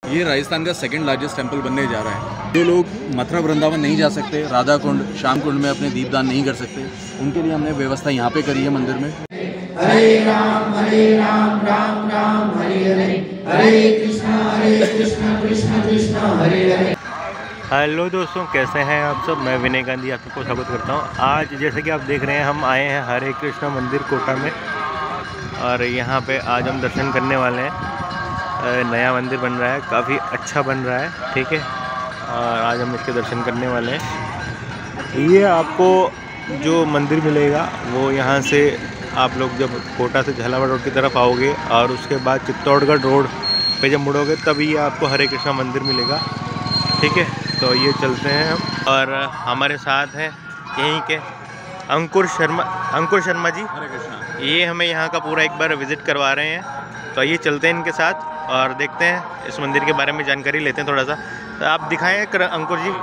ये राजस्थान का second largest temple बनने जा रहा है। जो लोग मथुरा वृंदावन नहीं जा सकते, राधा कुंड, श्याम कुंड में अपने दीपदान नहीं कर सकते, उनके लिए हमने व्यवस्था यहाँ पे करी है मंदिर में। हरे राम राम राम हरे हरे, हरे कृष्णा कृष्णा कृष्णा हरे हरे। हेलो दोस्तों, कैसे हैं आप सब। मैं विनय गांधी आपको स्वागत करता हूं। आज जैसे कि आप देख रहे हैं, हम आए हैं हरे कृष्णा मंदिर कोटा में और यहाँ पे आज हम दर्शन करने वाले हैं। नया मंदिर बन रहा है, काफ़ी अच्छा बन रहा है, ठीक है। और आज हम इसके दर्शन करने वाले हैं। ये आपको जो मंदिर मिलेगा वो यहाँ से आप लोग जब कोटा से झालावाड़ रोड की तरफ आओगे और उसके बाद चित्तौड़गढ़ रोड पे जब मुड़ोगे तभी आपको हरे कृष्णा मंदिर मिलेगा, ठीक है। तो ये चलते हैं हम और हमारे साथ हैं यहीं के अंकुर शर्मा जी। हरे कृष्णा। ये हमें यहाँ का पूरा एक बार विज़िट करवा रहे हैं। तो ये चलते हैं इनके साथ और देखते हैं इस मंदिर के बारे में जानकारी लेते हैं थोड़ा सा। तो आप दिखाएं अंकुर जी।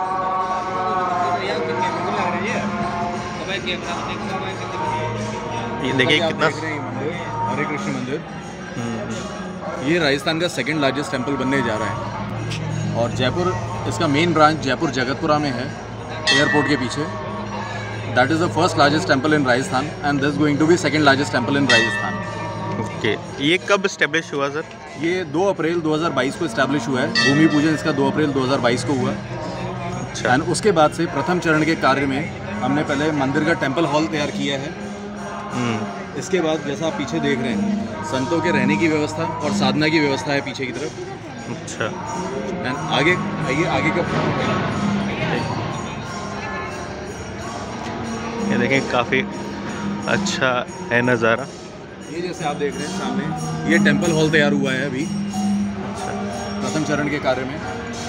ये देखिए कितना हरे कृष्ण मंदिर। ये राजस्थान का सेकंड लार्जेस्ट टेंपल बनने जा रहा है और जयपुर, इसका मेन ब्रांच जयपुर जगतपुरा में है, एयरपोर्ट के पीछे। That is the first largest temple in Rajasthan and this going to be second largest temple in Rajasthan. Okay, ये कब इस्टेब्लिश हुआ सर? ये 2 अप्रैल 2022 को इस्टेब्लिश हुआ है। भूमि पूजन इसका 2 अप्रैल 2022 को हुआ। अच्छा। एंड उसके बाद से प्रथम चरण के कार्य में हमने पहले मंदिर का टेंपल हॉल तैयार किया है। इसके बाद जैसा आप पीछे देख रहे हैं, संतों के रहने की व्यवस्था और साधना की व्यवस्था है पीछे की तरफ। अच्छा। एंड आगे आइए, आगे का ये देखें, काफ़ी अच्छा है नज़ारा। ये जैसे आप देख रहे हैं सामने, ये टेंपल हॉल तैयार हुआ है अभी प्रथम चरण के कार्य में।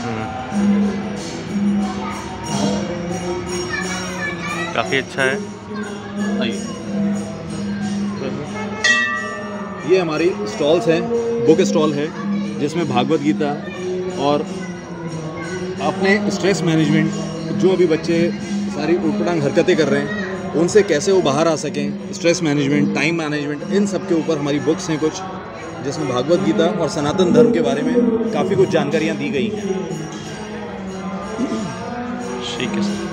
काफ़ी अच्छा है। आइए, ये हमारी स्टॉल्स हैं, बुक स्टॉल है जिसमें भागवत गीता और अपने स्ट्रेस मैनेजमेंट, जो अभी बच्चे सारी उटपटांग हरकतें कर रहे हैं उनसे कैसे वो बाहर आ सकें, स्ट्रेस मैनेजमेंट, टाइम मैनेजमेंट, इन सब के ऊपर हमारी buks हैं कुछ, जिसमें भागवत गीता और सनातन धर्म के बारे में काफ़ी कुछ जानकारियाँ दी गई हैं। ठीक है सर,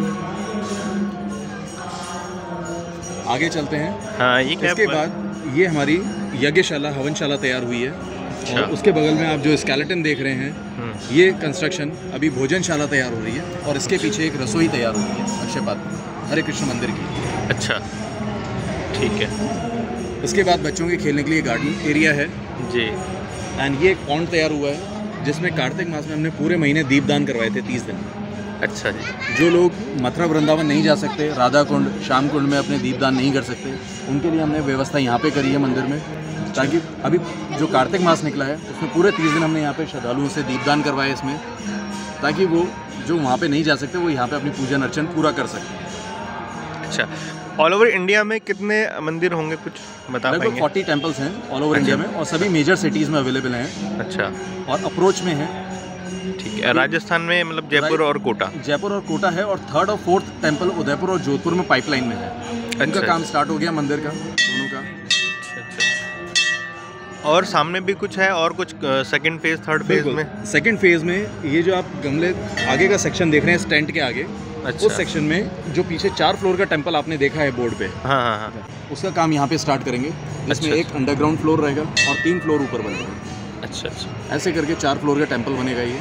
आगे चलते हैं। हाँ, ये क्या? इसके बाद ये हमारी यज्ञशाला, हवनशाला तैयार हुई है। अच्छा। और उसके बगल में आप जो स्केलेटन देख रहे हैं, ये कंस्ट्रक्शन अभी भोजनशाला तैयार हो रही है और इसके पीछे एक रसोई तैयार हो रही है अक्षयपात्र हरे कृष्ण मंदिर की। अच्छा, ठीक है। इसके बाद बच्चों के खेलने के लिए गार्डन एरिया है जी। एंड ये एक पॉन्ड तैयार हुआ है जिसमें कार्तिक मास में हमने पूरे महीने दीपदान करवाए थे 30 दिन। अच्छा जी। जो लोग मथुरा वृंदावन नहीं जा सकते, राधा कुंड, श्याम कुंड में अपने दीपदान नहीं कर सकते, उनके लिए हमने व्यवस्था यहाँ पे करी है मंदिर में, ताकि अभी जो कार्तिक मास निकला है उसमें पूरे 30 दिन हमने यहाँ पे श्रद्धालुओं से दीपदान करवाए इसमें, ताकि वो जो वहाँ पे नहीं जा सकते वो यहाँ पे अपनी पूजन अर्चन पूरा कर सकते। अच्छा, ऑल ओवर इंडिया में कितने मंदिर होंगे, कुछ बता पाएंगे? लगभग 40 टेम्पल्स हैं ऑल ओवर इंडिया में और सभी मेजर सिटीज़ में अवेलेबल हैं। अच्छा। और अप्रोच में है। ठीक है। राजस्थान में मतलब जयपुर और कोटा? जयपुर और कोटा है और 3rd और 4th टेम्पल उदयपुर और जोधपुर में पाइपलाइन में है। उनका काम स्टार्ट हो गया मंदिर का, दोनों का। अच्छा। और सामने भी कुछ है और कुछ सेकंड फेज, थर्ड फेज में? सेकंड फेज में ये जो आप गमले आगे का सेक्शन देख रहे हैं टेंट के आगे, अच्छा। उस सेक्शन में जो पीछे 4 फ्लोर का टेंपल आपने देखा है बोर्ड पे, हाँ हाँ हाँ, उसका काम यहाँ पे स्टार्ट करेंगे, जिसमें एक अंडरग्राउंड फ्लोर रहेगा और 3 फ्लोर ऊपर बनेगा। अच्छा अच्छा। ऐसे करके 4 फ्लोर का टेंपल बनेगा ये।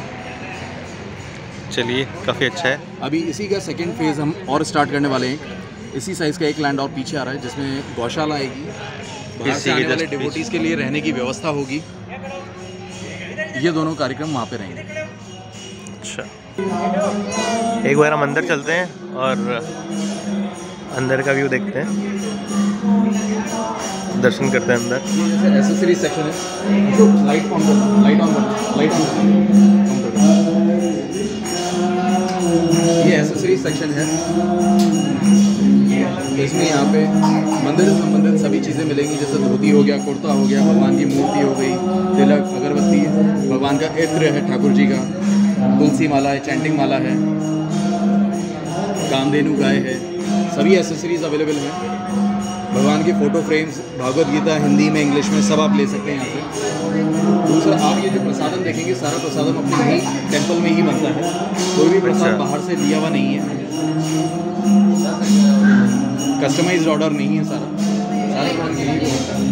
चलिए, काफ़ी अच्छा है। अभी इसी का सेकंड फेज हम और स्टार्ट करने वाले हैं। इसी साइज़ का एक लैंड और पीछे आ रहा है जिसमें गौशाला आएगी, बाहर से आने वाले डिवोटीज़ के लिए रहने की व्यवस्था होगी। ये दोनों कार्यक्रम वहाँ पे रहेंगे। अच्छा, एक बार हम अंदर चलते हैं और अंदर का व्यू देखते हैं, दर्शन करते हैं अंदर। जैसे एसेसरीज सेक्शन है, लाइट ऑन करना, लाइट ऑन करना, लाइट ऑन करना। ये एसेसरीज सेक्शन है, इसमें यहाँ पे मंदिर से संबंधित सभी चीज़ें मिलेंगी, जैसे धोती हो गया, कुर्ता हो गया, भगवान की मूर्ति हो गई, तिलक, अगरबत्ती, भगवान का इत्र है, ठाकुर जी का, तुलसी माला है, चैंटिंग माला है, कामधेनु गाय है, सभी एसेसरीज अवेलेबल हैं। भगवान की फ़ोटो फ्रेम्स, भागवत गीता हिंदी में, इंग्लिश में सब आप ले सकते हैं यहाँ से। दूसरा आप ये जो प्रसादम देखेंगे, सारा प्रसादम अपने ही टेम्पल में ही बनता है, कोई भी प्रसाद बाहर से लिया हुआ नहीं है, कस्टमाइज्ड ऑर्डर नहीं है, सारा प्रोडक्ट यही बनता है।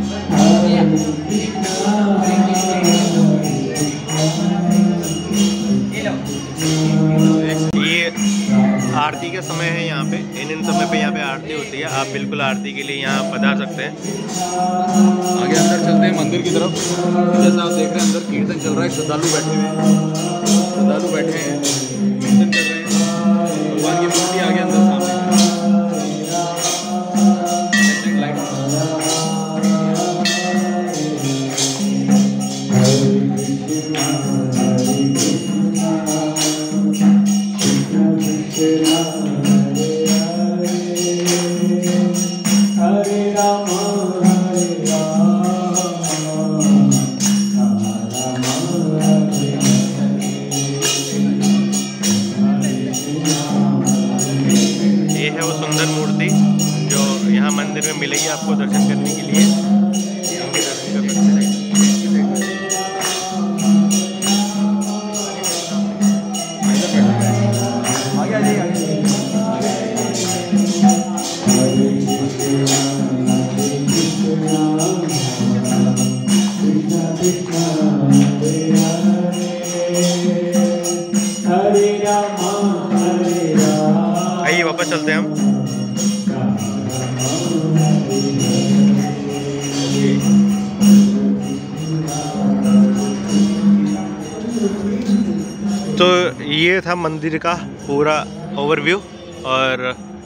ये आरती का समय है यहाँ पे, इन समय पे यहाँ पे आरती होती है। आप बिल्कुल आरती के लिए यहाँ पधार सकते हैं। आगे अंदर चलते हैं मंदिर की तरफ। जैसा आप देख रहे हैं अंदर कीर्तन चल रहा है, श्रद्धालु बैठे हैं, कीर्तन कर रहे हैं, भगवान की मूर्ति आगे अंदर सामने। मूर्ति जो यहाँ मंदिर में मिलेगी आपको दर्शन करने के लिए, दर्शन कर सकते हैं। आइए वापस चलते हैं हम। तो ये था मंदिर का पूरा ओवरव्यू, और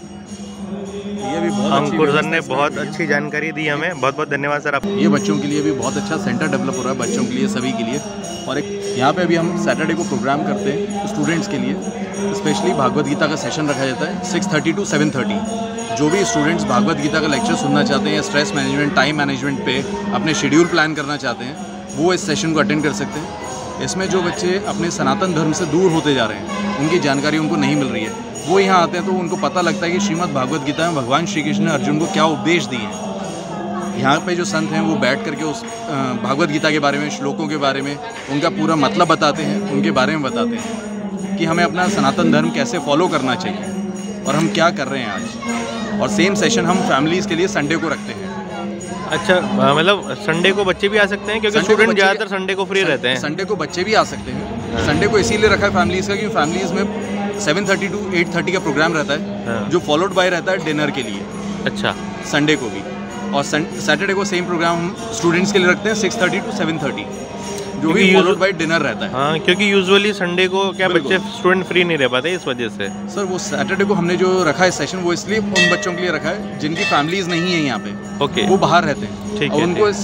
ये भी बहुत अंकुर सर ने बहुत अच्छी जानकारी दी हमें। बहुत बहुत धन्यवाद सर आप। ये बच्चों के लिए भी बहुत अच्छा सेंटर डेवलप हो रहा है, बच्चों के लिए, सभी के लिए। और एक यहाँ पे अभी हम सैटरडे को प्रोग्राम करते हैं स्टूडेंट्स के लिए, स्पेशली भागवत गीता का सेशन रखा जाता है 6:30 to 7:30। जो भी स्टूडेंट्स भागवत गीता का लेक्चर सुनना चाहते हैं या स्ट्रेस मैनेजमेंट, टाइम मैनेजमेंट पे अपने शेड्यूल प्लान करना चाहते हैं, वो इस सेशन को अटेंड कर सकते हैं। इसमें जो बच्चे अपने सनातन धर्म से दूर होते जा रहे हैं, उनकी जानकारी उनको नहीं मिल रही है, वो यहाँ आते हैं तो उनको पता लगता है कि श्रीमद् भागवत गीता में भगवान श्री कृष्ण ने अर्जुन को क्या उपदेश दिए हैं। यहाँ पे जो संत हैं वो बैठ करके उस भागवत गीता के बारे में, श्लोकों के बारे में उनका पूरा मतलब बताते हैं, उनके बारे में बताते हैं कि हमें अपना सनातन धर्म कैसे फॉलो करना चाहिए और हम क्या कर रहे हैं आज। और सेम सेशन हम फैमिलीज़ के लिए संडे को रखते हैं। अच्छा, मतलब संडे को बच्चे भी आ सकते हैं क्योंकि स्टूडेंट ज़्यादातर संडे को फ्री रहते हैं। संडे को बच्चे भी आ सकते हैं। संडे को इसीलिए रखा है फैमिलीज़ का, क्योंकि फैमिलीज़ में 7:30 to 8:30 का प्रोग्राम रहता है, जो फॉलोड बाय रहता है डिनर के लिए। अच्छा, संडे को भी। और सैटरडे को सेम प्रोग्राम हम स्टूडेंट्स के लिए रखते हैं 6:30 to 7:30, जो भी फॉलोड बाय डिनर रहता है। हाँ, क्योंकि यूजुअली संडे को क्या बच्चे स्टूडेंट फ्री नहीं रह पाते, इस वजह से। सर वो सैटरडे को हमने जो रखा है सेशन, वो इसलिए उन बच्चों के लिए रखा है जिनकी फैमिलीज़ नहीं है यहाँ पे। ओके, वो बाहर रहते हैं। ठीक और है, उनको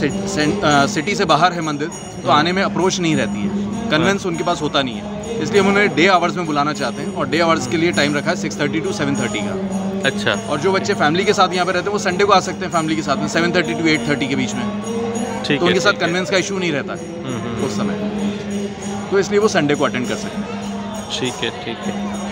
सिटी से बाहर है मंदिर, तो आने में अप्रोच नहीं रहती है, कन्वेंस उनके पास होता नहीं है, इसलिए हम उन्हें डे आवर्स में बुलाना चाहते हैं। और डे आवर्स के लिए टाइम रखा है 6:30 to 7:30 का। अच्छा, और जो बच्चे फैमिली के साथ यहाँ पे रहते हैं वो संडे को आ सकते हैं फैमिली के साथ में 7:30 to 8:30 के बीच में। ठीक तो है, उनके साथ कन्वेंस का इशू नहीं रहता है उस समय, तो इसलिए वो संडे को अटेंड कर सकते हैं। ठीक है, ठीक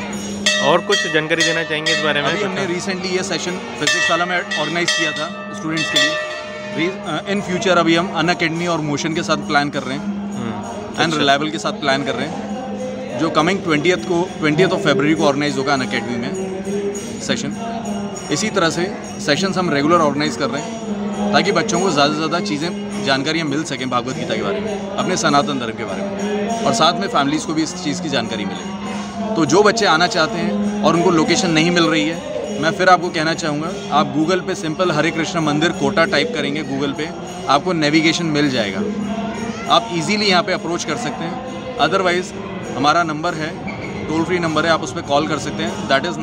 है। और कुछ जानकारी देना चाहेंगे इस बारे में? अभी हमने रिसेंटली ये सेशन फिजिक्स वाला में ऑर्गेनाइज किया था स्टूडेंट्स के लिए। इन फ्यूचर अभी हम अनअकैडमी और मोशन के साथ प्लान कर रहे हैं, एंड रिलायबल के साथ प्लान कर रहे हैं, जो कमिंग 20th of February को ऑर्गेनाइज होगा अनअकैडमी में सेशन। इसी तरह से सेशंस हम रेगुलर ऑर्गेनाइज कर रहे हैं ताकि बच्चों को ज़्यादा से ज़्यादा चीज़ें, जानकारियाँ मिल सकें भागवत गीता के बारे में, अपने सनातन धर्म के बारे में, और साथ में फैमिलीज़ को भी इस चीज़ की जानकारी मिले। तो जो बच्चे आना चाहते हैं और उनको लोकेशन नहीं मिल रही है, मैं फिर आपको कहना चाहूँगा, आप गूगल पे सिंपल हरे कृष्ण मंदिर कोटा टाइप करेंगे गूगल पे, आपको नेविगेशन मिल जाएगा। आप इजीली यहाँ पे अप्रोच कर सकते हैं। अदरवाइज़ हमारा नंबर है, टोल फ्री नंबर है, आप उस पर कॉल कर सकते हैं, दैट इज़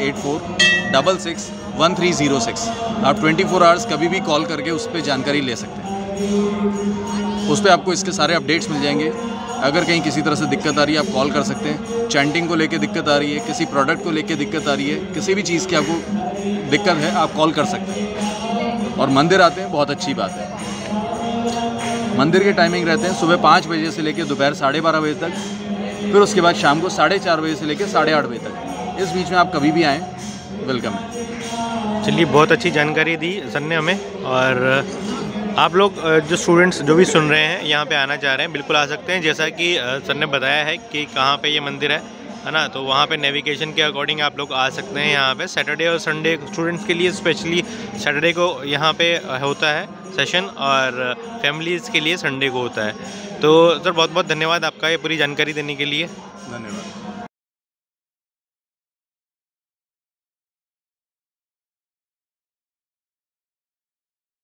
9784661306। आप 24 आवर्स कभी भी कॉल करके उस पर जानकारी ले सकते हैं। उस पर आपको इसके सारे अपडेट्स मिल जाएंगे। अगर कहीं किसी तरह से दिक्कत आ रही है आप कॉल कर सकते हैं। चैंटिंग को लेके दिक्कत आ रही है, किसी प्रोडक्ट को लेके दिक्कत आ रही है, किसी भी चीज़ की आपको दिक्कत है, आप कॉल कर सकते हैं। और मंदिर आते हैं, बहुत अच्छी बात है। मंदिर के टाइमिंग रहते हैं सुबह 5 बजे से लेकर दोपहर 12:30 बजे तक, फिर उसके बाद शाम को 4:30 बजे से लेकर 8:30 बजे तक। इस बीच में आप कभी भी आएँ, वेलकम है। चलिए, बहुत अच्छी जानकारी दी सर ने हमें, और आप लोग जो स्टूडेंट्स जो भी सुन रहे हैं यहाँ पे आना चाह रहे हैं बिल्कुल आ सकते हैं। जैसा कि सर ने बताया है कि कहाँ पे ये मंदिर है ना, तो वहाँ पे नेविगेशन के अकॉर्डिंग आप लोग आ सकते हैं। यहाँ पे सैटरडे और संडे स्टूडेंट्स के लिए स्पेशली सैटरडे को यहाँ पे होता है सेशन, और फैमिलीज़ के लिए संडे को होता है। तो सर बहुत बहुत धन्यवाद आपका ये पूरी जानकारी देने के लिए। धन्यवाद।